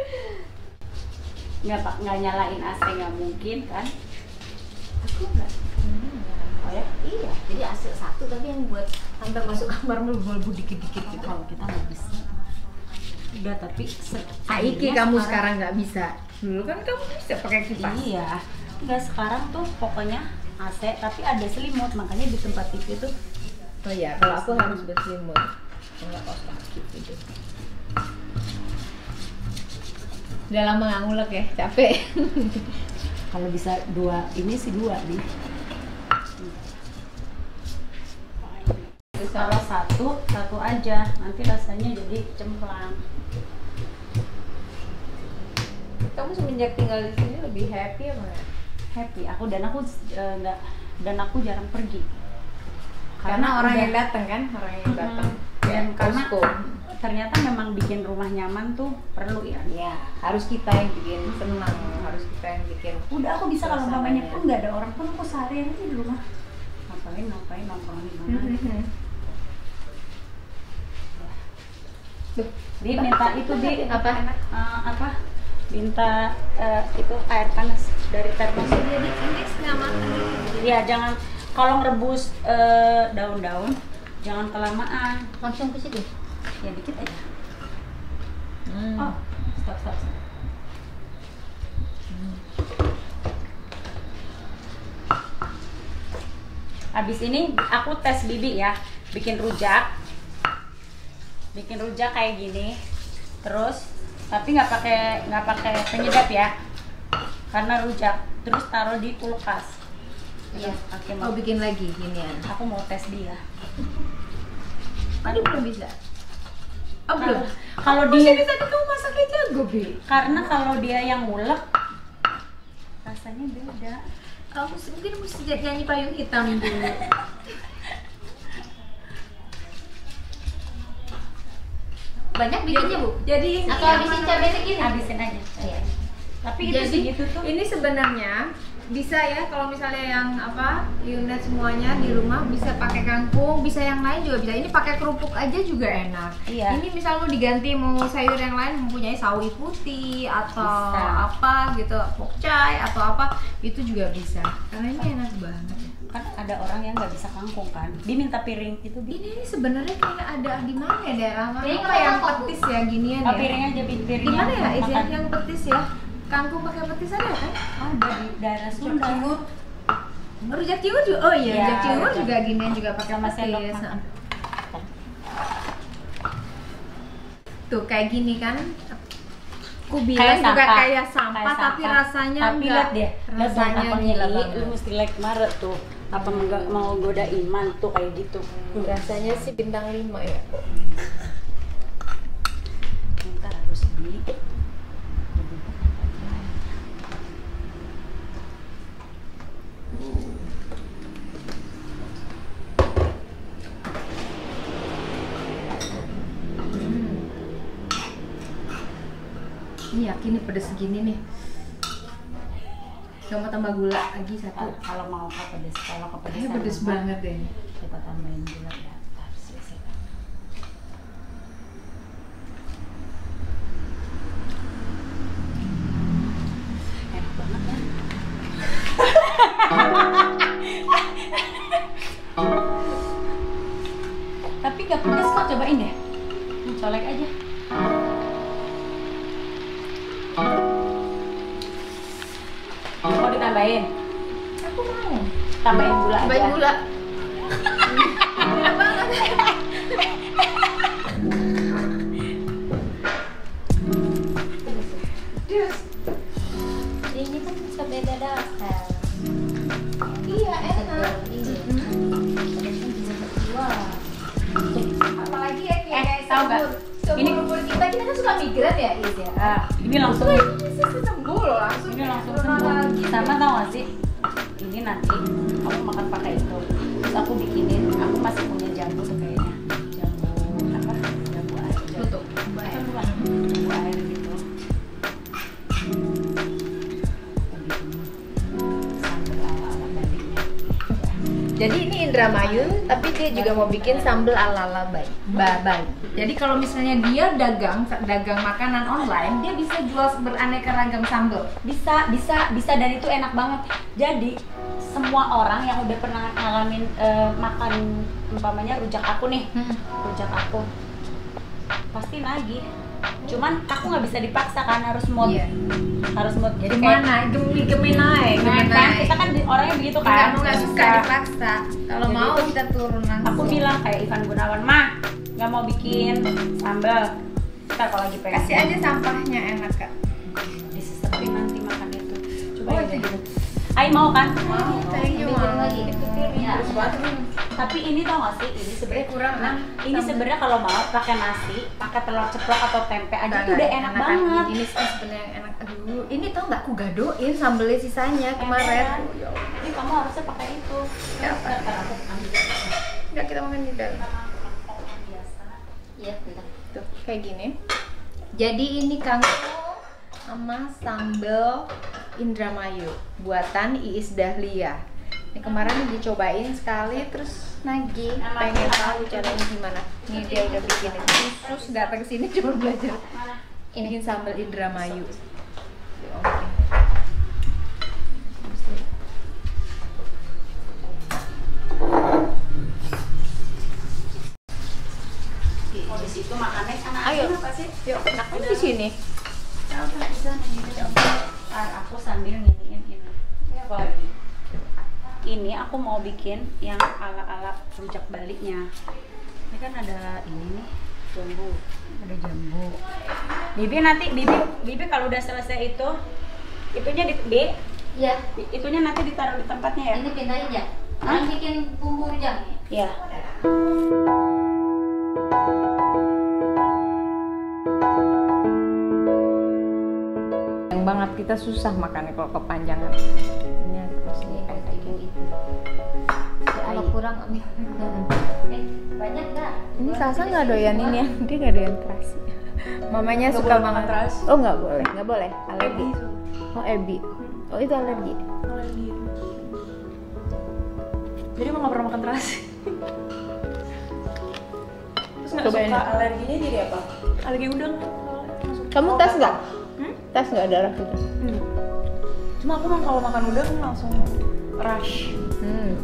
Nggak pak, nggak nyalain A C nggak mungkin kan? Aku nggak. Oh ya? Iya, jadi hasil satu tapi yang buat sampai masuk kamar melebu dikit-dikit gitu. Kalau kita nggak bisa. Udah tapi se- Aiki akhirnya kamu sekarang nggak bisa. Dulu kan kamu bisa pakai kipas. Iya. Nggak sekarang tuh pokoknya A C tapi ada selimut, makanya di tempat T V tuh Oh iya, kalau aku harus berselimut. Enggak kaos kaki gitu. Udah lama nggak ngulek ya, capek. kalau bisa dua ini sih dua nih. Kalau satu satu aja nanti rasanya jadi cemplang. Kamu semenjak tinggal di sini lebih happy ya, Maya? Happy aku dan aku eh, nggak dan aku jarang pergi. Karena, orang udah- yang datang kan, orang yang datang. Dan Ya, karena posko. ternyata memang bikin rumah nyaman tuh perlu ya. Ya, harus kita yang bikin senang, harus kita yang bikin. Udah aku bisa kalau Suasananya. mamanya pun nggak ada orang pun aku seharian aja di rumah. Ngapain ngapain nongkrong di mana? Duh, Bi minta itu Bi Apa? Eh, apa? Minta eh, itu air panas dari termos. jadi ini setengah matang. Iya jangan kalau ngerebus eh, daun-daun jangan kelamaan. Langsung ke situ. Ya dikit aja. Hmm. Oh stop stop. stop. Habis ini aku tes Bibi ya, bikin rujak, bikin rujak kayak gini, terus tapi nggak pakai nggak pakai penyedap ya, karena rujak, terus taruh di kulkas. Iya. Pakai Oh, mau, bikin lagi ginian. aku mau tes dia. Tadi belum bisa. Oh, belum. Kalau Dia dia, bisa kamu masaknya jago, Bi. karena kalau dia yang ngulek, rasanya beda. Kamu mungkin mesti jadi nyanyi payung hitam dulu. Banyak bikinnya, Bu. Jadi ini Atau habisin cabai segini. Habisin aja. Iya. Tapi itu Jadi segitu tuh. ini sebenarnya bisa ya kalau misalnya yang apa unit semuanya di rumah bisa pakai kangkung, bisa yang lain juga bisa. Ini pakai kerupuk aja juga enak. Iya. Ini misal mau diganti mau sayur yang lain mempunyai sawi putih atau Bisa. apa gitu, pokcai atau apa itu juga bisa. Karena ini enak banget. Kan ada orang yang nggak bisa kangkung kan, diminta piring itu Bi. Ini, ini sebenarnya kayak ada di mana ya daerah mana? Piring Apa apa yang kangkung, Bu? petis ya ginian Oh, ya? piring aja Bi, piring. Di mana ya? yang Is ya? makan. Yang petis ya? Kangkung pakai petis ada kan? Ada di daerah Sunda. Timur. Rujak Timur juga. Oh iya, Iya, rujak Timur rujak. juga ginian juga pakai Sama sendok petis. makan. Tuh kayak gini kan. Aku bilang Kayak juga sampah. kayak sampah, Kayak tapi sampah. rasanya Tapi enggak. lihat deh, lihat dong Rasanya apa gila ngili, banget. lu mesti like Maret tuh. Apa enggak mau goda iman tuh kayak gitu. Rasanya sih bintang lima ya. Kita harus beli. Ini yakin nih pedes segini nih. Gak mau tambah gula lagi satu. Kalau mau ke pedes, kalau ke pedes. Kayaknya pedes banget deh. Kita tambahin gula ya. Harus sih. Enak banget ya. Tapi gak pedes kok, cobain deh. Hmm, colek aja. Mau ditambahin? Aku mau. Tambahin gula aja. Tambahin gula. Enak banget. Ini kan bisa beda dasar. Iya enak. Iya. Pedasnya bisa berdua. Apalagi ya kayak Eh, tahu nggak? Ini Ini- umur kita kita kan suka migran ya, Is ya. Ah, ini langsung Wah, ini bisa sembuh loh langsung. ini langsung Turun sembuh. lagi. Sama tau gak sih? Ini nanti aku makan pakai itu. Terus aku bikinin, aku masih punya jambu tuh kayaknya. Jambu apa? Jambu air. Jambu, Tutup. Baik. Bukan, bukan. Jambu air gitu. Aku bikinin sambal ala-ala Bali-nya. Jadi ini Indramayu, tapi dia juga mau bikin sambal ala-ala Bali. Bali. Jadi kalau misalnya dia dagang dagang makanan online, dia bisa jual beraneka ragam sambal. Bisa, bisa, bisa dan itu enak banget. Jadi semua orang yang udah pernah ngalamin eh, makan umpamanya rujak aku nih, rujak aku pasti nagih. Cuman aku nggak bisa dipaksa kan, harus mood, Iya. harus mood. Jadi kayak Gimana? Gemi gemi naik, nah, gemi kan naik. kita kan di- orangnya begitu kan. Kamu nggak nggak suka bisa. dipaksa. Kalau Jadi mau itu- kita turun langsung. Aku bilang kayak Ivan Gunawan, mah nggak mau bikin sambal. Kita kalau lagi pengen kasih aja sampahnya enak kak. disesepin nanti makan itu. Coba Oh, ya itu deh. Ai mau kan? Mau, thank you. Bikin Mau. lagi itu piringnya. Harus banget. Tapi ini tau gak sih, ini sebenarnya kurang, nah, ah. ini sebenarnya kalau mau pakai nasi, pakai telur ceplok atau tempe aja Enggak, tuh udah enggak, enak enakan. banget. Ini sih sebenarnya yang enak. Aduh, ini tau nggak aku gadoin sambelnya sisanya kemarin. Emang. Oh, ya Allah. Ini kamu harusnya pakai itu. Ya, apa? Ntar aku ambil. Enggak kita makan di dalam. Biasa. Iya, bentar. Tuh, kayak gini. Jadi ini kangkung sama sambal Indramayu buatan Iis Dahlia. Ini kemarin dicobain sekali terus nagih, pengen tahu caranya gimana. Ini dia udah bikin khusus datang ke sini cuma belajar bikin sambal Indramayu. Oke. Di situ makannya sana. Ayo. Apa sih? Yuk, aku di sini. Ya udah bisa nih. Ah, aku sambil nginiin ini. Ini apa lagi? Ini aku mau bikin yang ala-ala rujak Bali-nya. Ini kan ada ini nih, jambu. Ada jambu. Bibi nanti Bibi Bibi kalau udah selesai itu itunya di Bi, Iya. itunya nanti ditaruh di tempatnya ya. Ini pindahin ya. Hah? Kan bikin bumbu rujak. Ya. Yang banget kita susah makannya kalau kepanjangan. Ini ada sini kayak gini. Kalau kurang ambil. Eh, banyak nggak? Ini Salsa nggak doyan ini ya, dia nggak doyan terasi. Mamanya Nggak suka boleh makan banget terasi. Oh nggak boleh, nggak boleh, alergi. Oh Ebi, oh itu alergi. Alergi. Jadi emang nggak pernah makan terasi. Terus nggak Cobain suka ya. alerginya jadi apa? Alergi udang. Kamu Oh, tes pepper. nggak? Hmm? Tes nggak darah gitu? Hmm. Cuma aku emang kalau makan udang langsung rush. Hmm.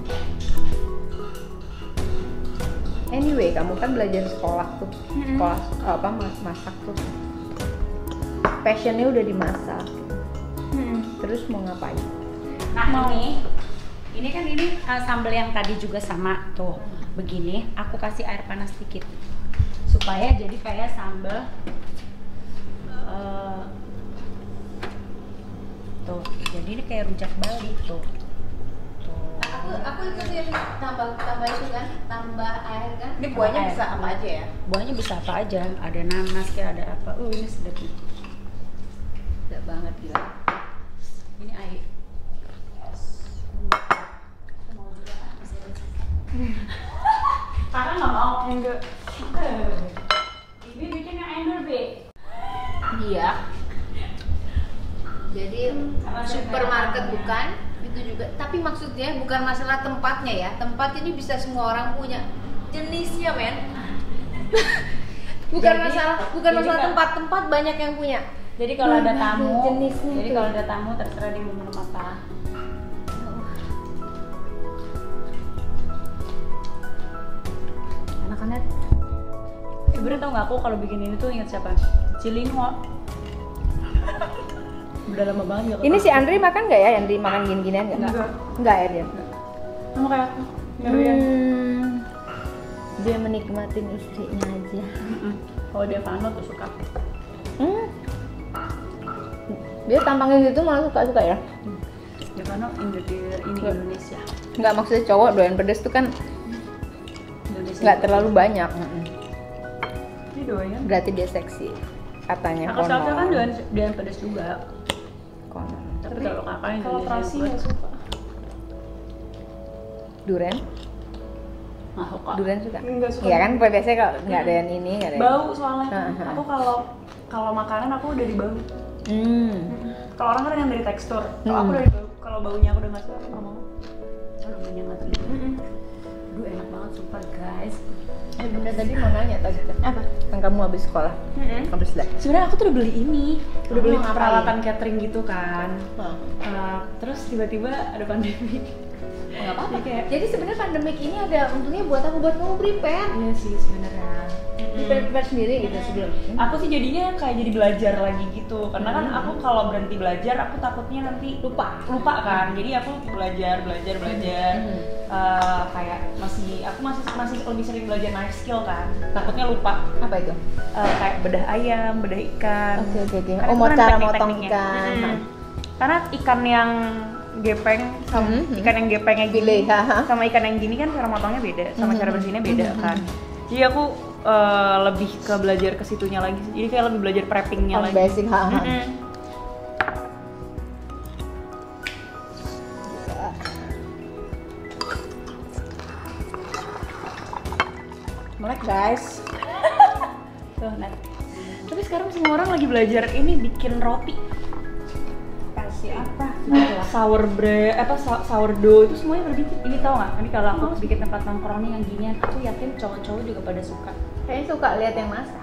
Anyway, kamu kan belajar sekolah tuh, Mm-mm. sekolah apa mas- masak tuh. Passionnya udah dimasak. Hmm. Terus mau ngapain? Nah ini, ini kan ini uh, sambal yang tadi juga sama tuh begini. Aku kasih air panas sedikit supaya jadi kayak sambal uh, tuh. Jadi ini kayak rujak Bali tuh. Tuh. Aku aku ikutin tambah tambah itu kan, tambah air kan. Ini buahnya Air. bisa apa aja ya? Buahnya bisa apa aja, ada nanas kayak ada apa. Oh ini sedap nih. Sedap banget gila. Ini air. Kakak nggak mau? Enggak. Bibi bikin yang ember, Bi. Iya. Jadi supermarket bukan itu juga, tapi maksudnya bukan masalah tempatnya ya. Tempat ini bisa semua orang punya. Jenisnya, men. bukan Jadi- masalah bukan jadi masalah kan- tempat-tempat banyak yang punya. Jadi kalau ada Berbagai tamu, jenisnya jadi tuh. kalau ada tamu terserah dia mau minum apa. Anak-anak, sebenernya tau nggak aku kalau bikin ini tuh ingat siapa? Cilinho. Udah lama banget nggak Ini ketemu. si Andri makan nggak ya? Andri makan gini-ginian nggak? Enggak. Enggak ya dia. Sama kayak aku. Nggak doyan. Hmm, dia menikmatin istrinya aja. Mm-mm. Kalau dia Vano tuh suka. Hmm. Dia tampangnya gitu malah suka-suka ya? Dia Vano Indo- ini Nggak. Indonesia. Nggak, maksudnya cowok doyan pedes tuh kan Indonesia. nggak terlalu banyak. Mm-mm. Ini doyan. Berarti dia seksi katanya. Kakak Salsa kan konon. doyan doyan pedas juga. Konon. Tapi kalau kakak Indonesia Kalau terasi buat- nggak suka. Duren? nggak suka. Duren suka? Nggak suka. Iya kan biasanya kalau nggak doyan ini nggak doyan. Bau soalnya. Aha. Aku kalau kalau makanan aku dari bau. Hmm. Kalau orang kan yang dari tekstur. Kalau aku Hmm. dari bau. Kalau baunya aku udah nggak suka, aku nggak mau. Kalau namanya nggak suka. Aduh enak banget sumpah guys. Eh, Bunda tadi mau nanya tadi kan? Apa? Kan kamu habis sekolah, habis lah. Sebenarnya aku tuh udah beli ini, udah Oh, beli ngapain? peralatan catering gitu kan. Uh, terus tiba-tiba ada pandemi. Nggak apa-apa. Jadi kayak, Jadi sebenarnya pandemik ini ada untungnya buat aku buat kamu prepare. iya sih sebenarnya. Prepare prepare sendiri gitu sebelum. Aku sih jadinya kayak jadi belajar lagi gitu, karena kan aku kalau berhenti belajar aku takutnya nanti Lupa. lupa kan. Jadi aku belajar, belajar, belajar. Hmm. Uh, kayak masih aku masih masih lebih sering belajar knife skill kan. Takutnya lupa. Apa itu? Uh, kayak bedah ayam, bedah ikan. Oke oke oke. Karena Oh itu mau kan cara teknik-tekniknya. motong ikan. Mm-mm. Karena ikan yang gepeng sama Mhm. ikan yang gepengnya gini Gile, haha. sama ikan yang gini kan cara motongnya beda, sama Mhm. cara bersihnya beda Mhm. kan. Jadi aku uh, lebih ke belajar ke situnya lagi. Jadi kayak lebih belajar preppingnya Oh, lagi. basic, haha. Mm-mm. Melek guys. Tuh, Nat. Tapi sekarang semua orang lagi belajar ini bikin roti. Kasih apa? Sour bread, apa sa- sourdough itu semuanya berbikin. Ini tau nggak? Ini kalau aku bikin tempat nongkrong nih yang ginian, aku yakin cowok-cowok juga pada suka. Kayaknya suka lihat yang masak.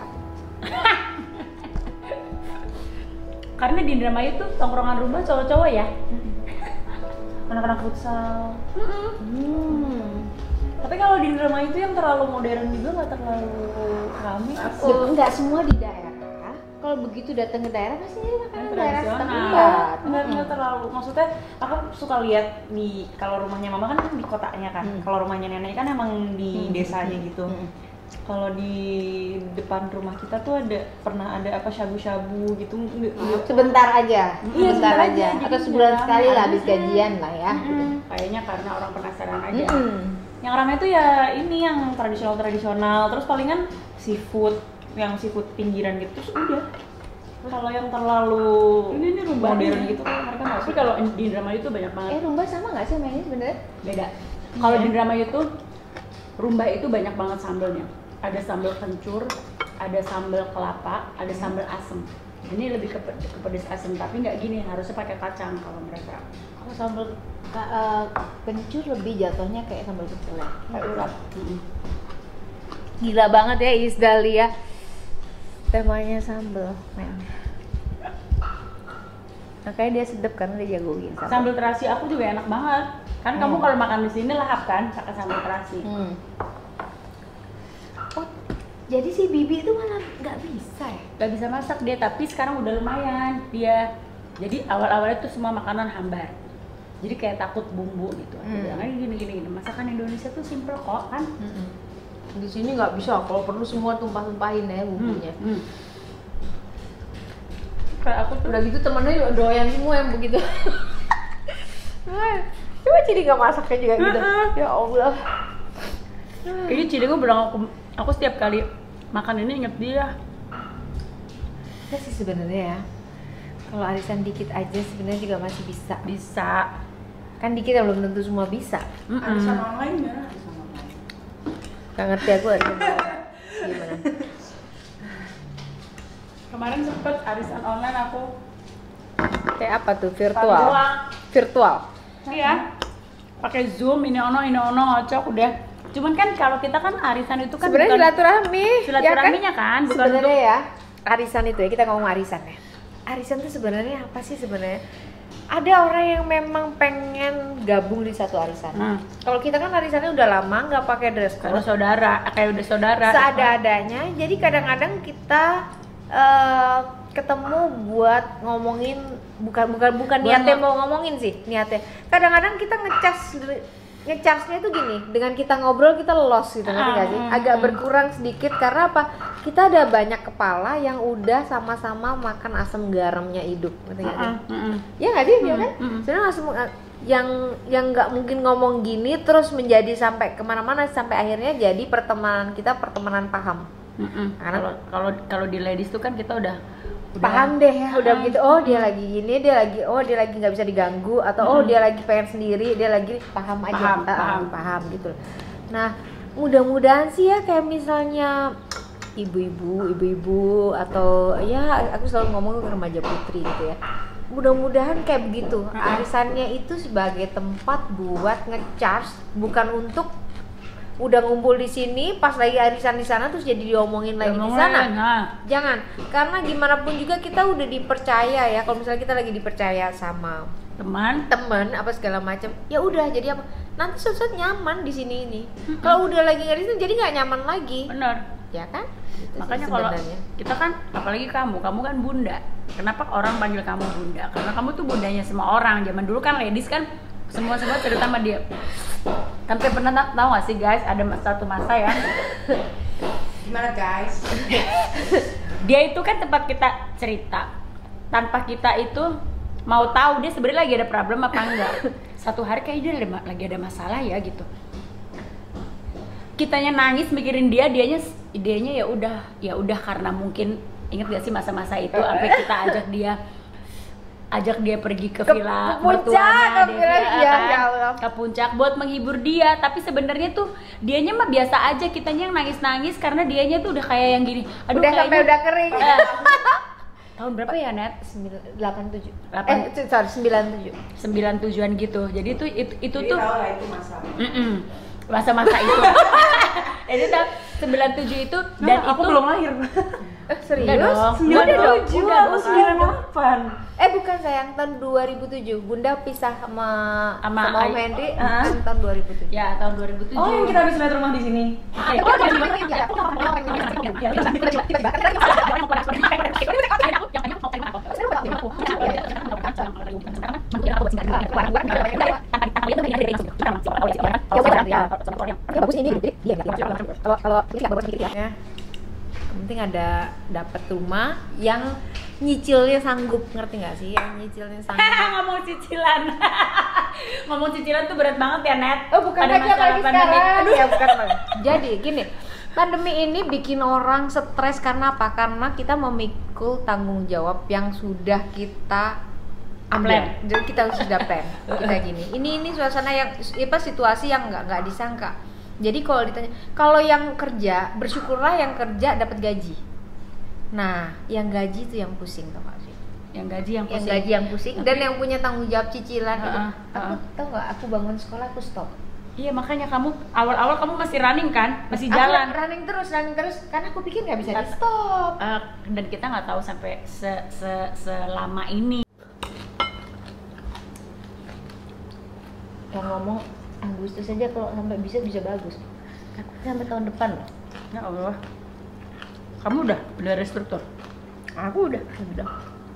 Karena di Indramayu tuh tongkrongan rumah cowok-cowok ya. Anak-anak futsal. Hmm. Tapi kalau di Indramayu itu yang terlalu modern juga nggak terlalu rame. Oh, enggak semua di daerah. Kalau begitu datang ke daerah pasti nyari makanan daerah setempat. Enggak, enggak, enggak terlalu. Maksudnya aku suka lihat di kalau rumahnya mama kan di kotanya kan. Hmm. Kalau rumahnya nenek kan emang di Hmm. desanya gitu. Hmm. Kalau di depan rumah kita tuh ada pernah ada apa shabu-shabu gitu. Nggak- nggak- Sebentar aja, Iya, sebentar sebentar aja. aja, Atau jadi sebulan jarang. sekali lah habis Mm-mm. gajian lah ya. Mm-mm. Kayaknya karena orang penasaran aja. Mm-mm. Yang ramai tuh ya ini yang tradisional-tradisional. Terus palingan seafood, yang seafood pinggiran gitu. Terus udah. Kalau yang terlalu Ini ini rumah modern ini. gitu kan mereka nggak Tapi suka. kalau di Indramayu tuh banyak banget. Eh rumba sama nggak sih mainnya sebenarnya? Beda. Kalau Iya. di Indramayu tuh rumba itu banyak banget sambelnya. Ada sambal kencur, ada sambal kelapa, ada sambal asem. Ini lebih ke, ke pedas asem, tapi nggak gini, harusnya pakai kacang kalau mereka. Kalau sambal ka- eh, kencur lebih jatuhnya kayak sambal kecil ya. Kayak urat. Mm-mm. Gila banget ya Isdalia. Temanya sambal, men. Makanya dia sedep karena dia jagoin sambal. Sambal terasi aku juga enak banget. Kan Hmm. kamu kalau makan di sini lahap kan pakai sambal terasi. Hmm. Oh, jadi si Bibi itu malah nggak bisa ya? Gak bisa masak dia, tapi sekarang udah lumayan dia. Jadi awal-awalnya tuh semua makanan hambar. Jadi kayak takut bumbu gitu. Aku Hmm. bilang aja gini gini gini. Masakan Indonesia tuh simple kok kan. Di sini nggak bisa, kalau perlu semua tumpah-tumpahin ya bumbunya. Hmm. Kayak aku tuh Udah gitu temennya juga doyan semua yang begitu. Coba jadi nggak masaknya juga gitu. Ya Allah. ini Cili gue bilang aku aku setiap kali makan ini inget dia. Kita sih sebenarnya ya, kalau arisan dikit aja sebenarnya juga masih bisa. Bisa. Kan dikit ya belum tentu semua bisa. Arisan online ya? Arisan online. Gak ngerti aku arisan gimana. Kemarin sempet arisan online aku Kayak apa tuh? Pakai Virtual. doang. Virtual. Iya. Pakai Zoom ini ono ini ono ngocok udah. Cuman kan kalau kita kan arisan itu kan Sebenarnya bukan- silaturahmi. silaturahminya kan, bukan Sebenarnya ya, arisan itu ya, kita ngomong arisan ya. Arisan itu sebenarnya apa sih sebenarnya? Ada orang yang memang pengen gabung di satu arisan. Hmm. Kalau kita kan arisannya udah lama nggak pakai dress Kalau code, saudara, kayak udah saudara. seada-adanya. Jadi kadang-kadang kita eh, ketemu buat ngomongin, bukan bukan bukan Buat niatnya ngo- mau ngomongin sih, niatnya. Kadang-kadang kita ngecas ngecasnya itu gini, dengan kita ngobrol kita lost gitu, ngerti nggak sih? Ah, Agak ah, berkurang sedikit karena apa? Kita ada banyak kepala yang udah sama-sama makan asam garamnya hidup, ngerti nggak sih? Mm-mm, mm-mm. Ya nggak sih, ya kan? mm-mm. Sebenarnya asam yang yang nggak mungkin ngomong gini terus menjadi sampai kemana-mana sampai akhirnya jadi pertemanan kita pertemanan paham. Mm-mm. Karena- Kalau kalau kalau di ladies tuh kan kita udah udah- Paham deh ya, udah Paham. begitu. Oh dia lagi gini, dia lagi, oh dia lagi nggak bisa diganggu, atau oh Mm-mm. dia lagi pengen sendiri, dia lagi paham aja, Paham, Ah, paham. paham gitu. Nah mudah-mudahan sih ya kayak misalnya ibu-ibu, ibu-ibu atau ya aku selalu ngomong ke remaja putri gitu ya. Mudah-mudahan kayak begitu. Arisannya itu sebagai tempat buat ngecharge, bukan untuk udah ngumpul di sini pas lagi arisan di sana terus jadi diomongin lagi di Ngomongin, sana. nah. Jangan, karena gimana pun juga kita udah dipercaya ya. Kalau misalnya kita lagi dipercaya sama Teman. teman apa segala macam, ya udah jadi apa? Nanti suatu saat nyaman di sini ini. Kalau udah lagi nggak di sini, jadi nggak nyaman lagi, Bener. ya kan? Itu sih Makanya kalau sebenarnya. kita kan, apalagi kamu, kamu kan bunda. Kenapa orang panggil kamu bunda? Karena kamu tuh bundanya semua orang. Zaman dulu kan ladies kan semua semua cerita sama dia. Sampai pernah ta- tahu gak sih guys, ada mas- satu masa ya, Gimana guys? dia itu kan tempat kita cerita tanpa kita itu mau tahu dia sebenarnya lagi ada problem apa enggak. Satu hari kayak dia ada ma- lagi ada masalah ya gitu. Kitanya nangis mikirin dia, dianya idenya ya udah ya udah karena mungkin inget gak sih masa-masa itu sampai kita ajak dia ajak dia pergi ke, Ke villa puncak, mertuanya ke Devia, villa, iya, kan? ya Allah. Ke puncak buat menghibur dia, tapi sebenarnya tuh dianya mah biasa aja, kitanya yang nangis-nangis karena dianya tuh udah kayak yang gini. Aduh, Udah sampai kayaknya- udah kering. Eh, tahun berapa ya, Net? delapan tujuh. Delapan. Eh, sorry, sembilan tujuh. sembilan tujuan gitu. Jadi tuh itu, itu Jadi tuh tahu lah itu masalah. mm-mm, masa-masa itu. Itu tuh sembilan tujuh itu dan Dan aku itu belum lahir. Eh, serius? Enggak dong. Udah Udah dong. tujuh. Udah Aku dong. sembilan delapan. Eh bukan sayang, tahun dua ribu tujuh. Bunda pisah sama Sama sama Om Ay- Henry Ah. kan tahun dua ribu tujuh. ya tahun dua ribu tujuh. Oh, yang kita habis lihat rumah di sini. Ya. Yang penting ada dapat rumah yang nyicilnya sanggup, ngerti nggak sih? Yang nyicilnya sanggup. Ngomong cicilan. Ngomong cicilan tuh berat banget ya, Net. Oh bukan Pada lagi masalah apalagi pandemi. sekarang. Aduh. Ya bukan Bang. Jadi gini, pandemi ini bikin orang stres karena apa? Karena kita memikul tanggung jawab yang sudah kita ambil. Plan. Jadi kita sudah plan. Kita gini. Ini ini suasana yang apa situasi yang nggak nggak disangka. Jadi kalau ditanya, kalau yang kerja bersyukurlah yang kerja dapat gaji. Nah, yang gaji itu yang pusing tau gak sih? Yang gaji yang Yang pusing. gaji yang pusing dan yang punya tanggung jawab cicilan itu. Heeh, Aku heeh. tau gak? Aku bangun sekolah aku stop. Iya, makanya kamu awal-awal kamu masih running kan? Masih Aku jalan. running terus, running terus karena aku pikir nggak bisa di stop. Eh, dan kita nggak tahu sampai se, se, selama ini. Yang ngomong Agustus saja kalau sampai bisa bisa bagus. Sampai tahun depan loh. Ya Allah. Kamu udah udah restruktur? Aku udah, udah.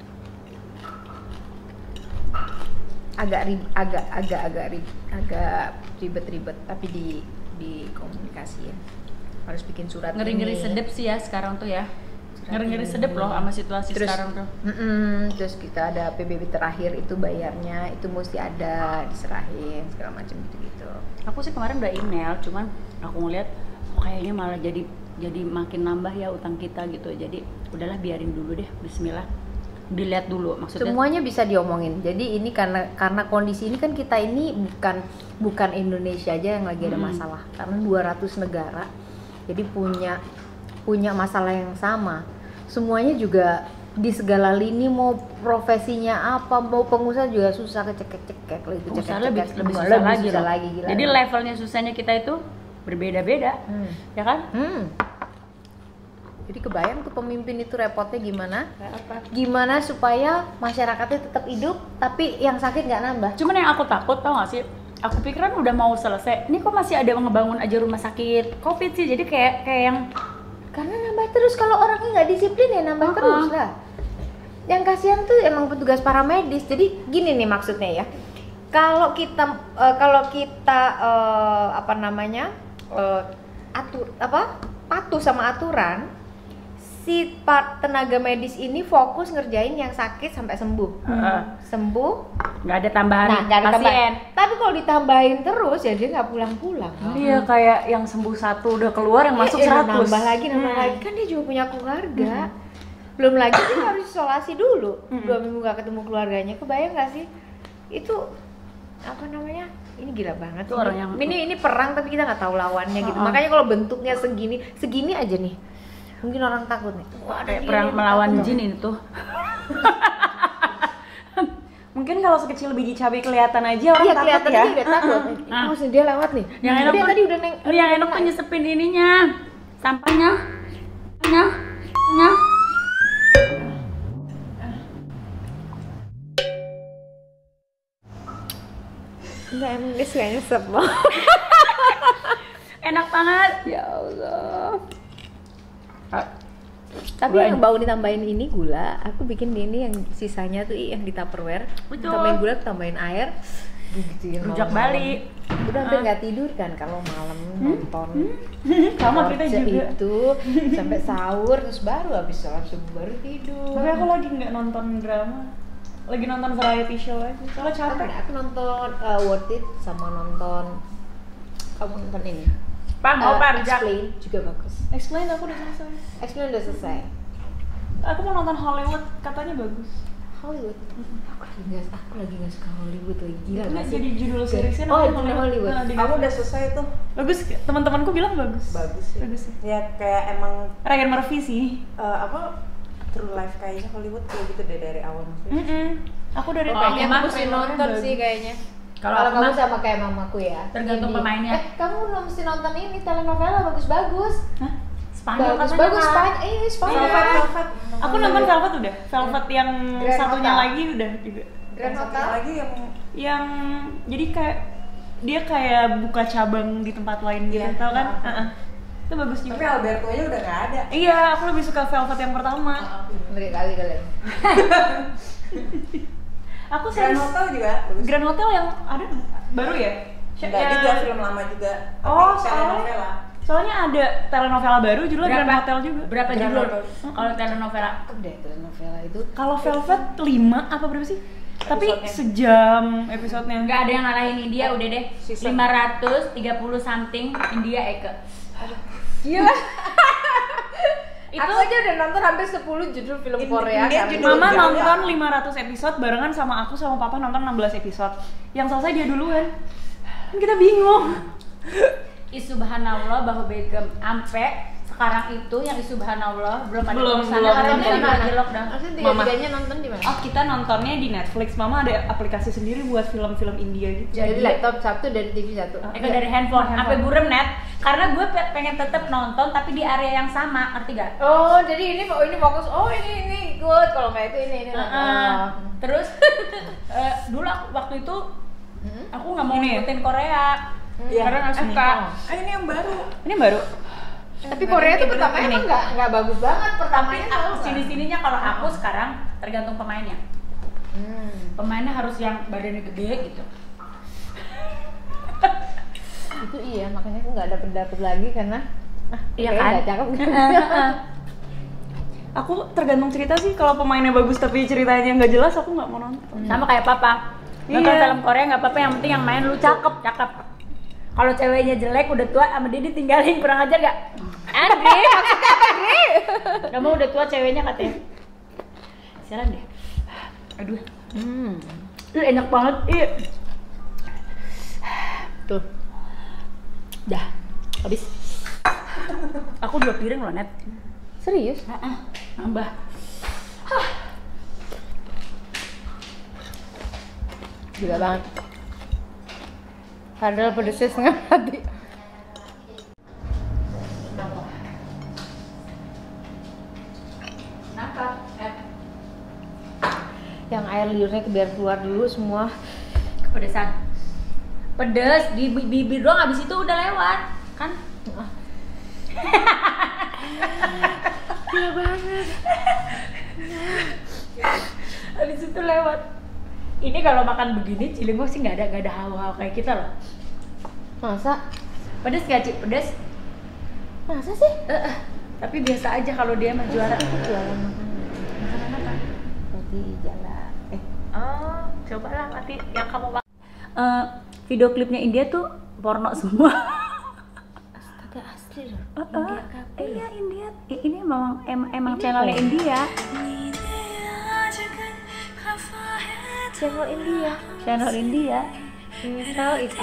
Agak rib, agak agak agak rib, agak ribet-ribet tapi di di komunikasiin. Harus bikin surat Ngeri-ngeri ini. sedep sih ya sekarang tuh ya. Surat Ngeri-ngeri ini. sedep loh sama situasi Terus, sekarang tuh. mm-mm, terus kita ada P B B terakhir itu bayarnya itu mesti ada diserahin segala macam gitu-gitu. Aku sih kemarin udah email, cuman aku ngeliat oh, kayaknya malah jadi jadi makin nambah ya utang kita gitu. Jadi udahlah biarin dulu deh, bismillah. Dilihat dulu maksudnya. Semuanya bisa diomongin. Jadi ini karena karena kondisi ini kan kita ini bukan bukan Indonesia aja yang lagi ada Hmm. masalah. Karena dua ratus negara. Jadi punya punya masalah yang sama. Semuanya juga di segala lini, mau profesinya apa, mau pengusaha juga susah kecekek-cekek lagi Pengusaha kecekek-cekek. lebih lebih Semua susah lebih lagi susah loh. lagi, gila. Jadi levelnya susahnya kita itu berbeda-beda, Hmm. ya kan? Hmm. Jadi kebayang tuh pemimpin itu repotnya gimana? Gimana supaya masyarakatnya tetap hidup tapi yang sakit nggak nambah? Cuman yang aku takut tau gak sih? Aku pikiran udah mau selesai. Ini kok masih ada ngebangun aja rumah sakit Covid sih. Jadi kayak kayak yang Karena nambah terus, kalau orangnya nggak disiplin ya nambah Uh-uh. terus lah. Yang kasihan tuh emang petugas paramedis. Jadi gini nih maksudnya ya. Kalau kita eh, kalau kita eh, apa namanya eh, atur apa patuh sama aturan, si part tenaga medis ini fokus ngerjain yang sakit sampai sembuh. Heeh. Sembuh. nggak ada tambahan Nah, nggak ada pasien. tambahan. Tapi kalau ditambahin terus ya dia nggak pulang-pulang. Iya, kayak yang sembuh satu udah keluar, yang masuk Iya, seratus. nambah lagi, nambah Hmm. lagi. Kan dia juga punya keluarga. Belum lagi dia harus isolasi dulu. Dua minggu gak ketemu keluarganya. Kebayang gak sih? Itu apa namanya? Ini gila banget. Itu ini. orang yang- ini ini perang tapi kita nggak tahu lawannya gitu. Uh-uh. Makanya kalau bentuknya segini, segini aja nih. Mungkin orang takut nih. Wah, ada Kayak gini, perang takut melawan dong. jin ini tuh. Mungkin kalau sekecil biji cabai kelihatan aja orang Iya, takut kelihatan ya. aja udah takut. Ah. Terus dia lewat nih. Yang enak dia tuh- tadi udah neng. Ini yang enak tuh nyesepin ininya. Sampahnya. Nya. Nya. Enggak, emang dia suka nyesep loh. Enak banget. Ya Allah. Ah, Tapi Gula. yang bau ditambahin ini gula, aku bikin ini yang sisanya tuh yang di Tupperware. Betul. Tambahin gula, tambahin air. Gituin Rujak malam-malam. Bali. Udah hampir nggak tidur kan kalau malam nonton. Sama kita Roce juga. itu sampai sahur terus baru habis sholat subuh baru tidur. Tapi aku lagi nggak nonton drama, lagi nonton variety show aja. Soalnya Apa capek. ya? Aku nonton uh, Worth It sama nonton kamu nonton ini. Pam, Uh, oh Pam, Jak. Explain juga bagus. Explain aku udah selesai. Explain udah selesai. Aku mau nonton Hollywood, katanya bagus. Hollywood. Aku lagi nggak, aku lagi nggak suka Hollywood lagi. Gila Ini nggak sih? jadi judul seriesnya Oh, namanya judul Hollywood. Nah, di Aku Netflix. udah selesai tuh. Bagus, teman-temanku bilang bagus. Bagus sih. Bagus sih. Ya kayak emang Ryan Murphy sih. eh, apa true life kayaknya Hollywood kayak gitu deh dari awal maksudnya. Mm-mm. Aku dari Oh, kayaknya emang aku mesti nonton sih kayaknya. Kalau Kalau aku kamu mah sama kayak mamaku ya. tergantung Ini. pemainnya. Eh, kamu belum mesti nonton ini telenovela bagus-bagus. Hah? Spanyol Bagus katanya, bagus Kak. Spanyol. Eh, Spanyol. Velvet, Velvet. Aku nonton Velvet udah. Velvet yang Grand satunya Hotel. lagi udah juga. Grand Satunya Hotel. lagi yang Yang jadi kayak dia kayak buka cabang di tempat lain gitu, Iya. tau kan? Heeh. Heeh. Itu bagus juga. tapi Alberto nya udah nggak ada. Iya, aku lebih suka Velvet yang pertama. Ngeri kali kalian. Aku Grand series Hotel juga bagus. Grand Hotel yang ada baru ya? Enggak Ya- juga film lama juga. Tapi Oh, telenovela. Soalnya ada telenovela baru judulnya Grand Berapa? Hotel juga. Berapa Grand judul? Hotel. Kalau telenovela? Udah telenovela itu. Kalau Velvet lima apa berapa sih? Tapi Episodenya. sejam episodenya. Enggak ada yang ngalahin India, udah deh. Season. lima ratus tiga puluh something India Eke. Gila. Itu Aku aja udah nonton hampir sepuluh judul film Ini- Korea dia kan. judul- Mama Jauh, nonton jauh. lima ratus episode barengan sama aku sama papa nonton enam belas episode. Yang selesai dia duluan. Kan kita bingung. Isubhanallah Bahu Begum ampe sekarang itu yang Isubhanallah belum ada Belum, tulisannya belum karena nonton. dia lagi lockdown. Maksudnya Mama. tiga-tiganya nonton di mana? Oh, kita nontonnya di Netflix. Mama ada aplikasi sendiri buat film-film India gitu. Dari laptop satu, dari T V satu. Eka dari handphone, Handphone. sampai burem net karena gue pe- pengen tetap nonton tapi di area yang sama, ngerti gak? Oh, jadi ini oh ini fokus. Oh, ini ini good. Kalau nggak itu ini ini. Heeh. Oh. Terus eh, dulu aku, waktu itu Hmm? aku nggak mau Ini ya? ngikutin Korea Iya. karena nggak suka. Ah, ini yang baru. Ini yang baru. Tapi Korea tuh pertama ini. emang nggak nggak bagus banget pertamanya Tapi tahu sini sininya kalau aku sekarang tergantung pemainnya. Hmm. Pemainnya harus yang badannya gede gitu. Itu iya, makanya aku nggak dapet dapet lagi karena ah, Iya kayaknya kan? nggak cakep. Aku tergantung cerita sih. Kalau pemainnya bagus tapi ceritanya nggak jelas, aku nggak mau nonton. Sama kayak papa. Nonton Iya. film Korea nggak apa-apa, yang penting yang main lucu. Cakep, cakep. Kalau ceweknya jelek udah tua sama dia ditinggalin, kurang ajar gak? Andri, maksudnya apa Andri? Kamu udah tua ceweknya katanya. Sialan deh. Aduh. Hmm. Ih, enak banget. Ih. Tuh. Dah. Habis. Aku dua piring loh, Net. Serius? Heeh. Nambah. Gila banget. Padahal pedesnya setengah mati. Kenapa? Eh, Yang air liurnya biar keluar dulu semua. kepedesan. Pedes di bi- bibir doang, habis itu udah lewat, kan? Gila banget. Habis itu lewat. Ini kalau makan begini Cilenggo sih nggak ada nggak ada hawa-hawa kayak kita loh. Masa? Pedes nggak Cik? Pedes? Masa sih? Eh, eh. Tapi biasa aja kalau dia mah juara. Jualan makanan. Makanan apa? Roti jalan. Eh, Oh, cobalah nanti yang kamu makan. Eh, video klipnya India tuh porno semua. astaga asli loh. Uh, uh, India Cafe iya loh. India. I- Ini memang em- emang Ini channelnya apa ya? India. Channel India. Channel India. Misal itu.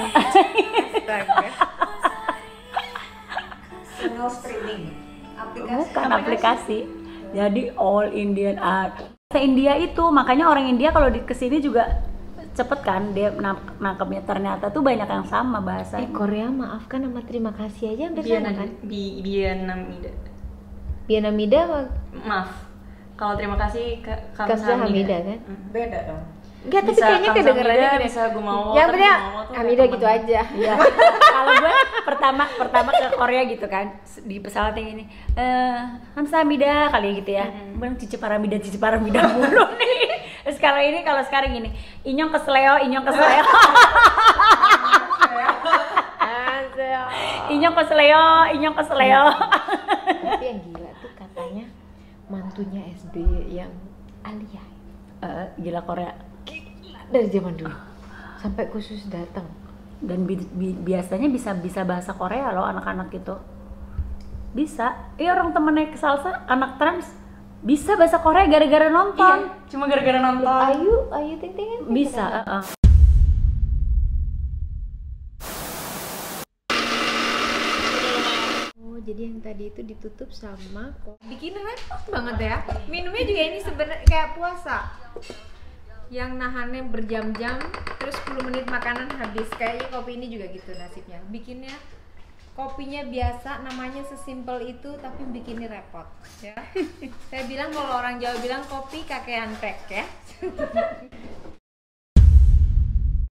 Channel streaming. Aplikasi. Bukan aplikasi. Jadi all Indian art. Bahasa India itu makanya orang India kalau di kesini juga cepet kan dia nak- nangkepnya, ternyata tuh banyak yang sama Eh bahasanya. Korea maafkan sama terima kasih aja hampir sama kan? Bi Bianamida. Bianamida sama Maaf. Kalau terima kasih ke Kamsahamnida kan? Beda dong. Enggak, tapi Bisa kayaknya kedengerannya Kamsahamnida, gede. bisa Gumawo, Yang tapi penting Gumawo tuh Amida teman. gitu aja. Iya. Kalau gue pertama pertama ke Korea gitu kan di pesawat yang ini, eh Hamsamida kali gitu ya, bilang cici paramida cici paramida mulu nih. Terus kalau ini kalau sekarang ini, inyong kesleo inyong kesleo, inyong kesleo inyong kesleo. Tapi yang gila tuh katanya mantunya S B Y yang Alia Eh, gila Korea. dari zaman dulu sampai khusus datang. Dan bi- bi- biasanya bisa bisa bahasa Korea loh anak-anak itu. Bisa. Iya, orang temennya ke salsa anak trans bisa bahasa Korea gara-gara nonton. Iya, cuma gara-gara nonton. Ayu, Ayu Ting Ting kan Bisa, uh-uh. Oh, jadi yang tadi itu ditutup sama kok. Bikin repot banget ya. Minumnya juga ini sebenarnya kayak puasa. Yang nahannya berjam-jam, terus sepuluh menit makanan habis. Kayaknya kopi ini juga gitu nasibnya. Bikinnya kopinya biasa, namanya sesimpel itu, tapi bikinnya repot ya. Saya bilang kalau orang Jawa bilang kopi kakean tek ya.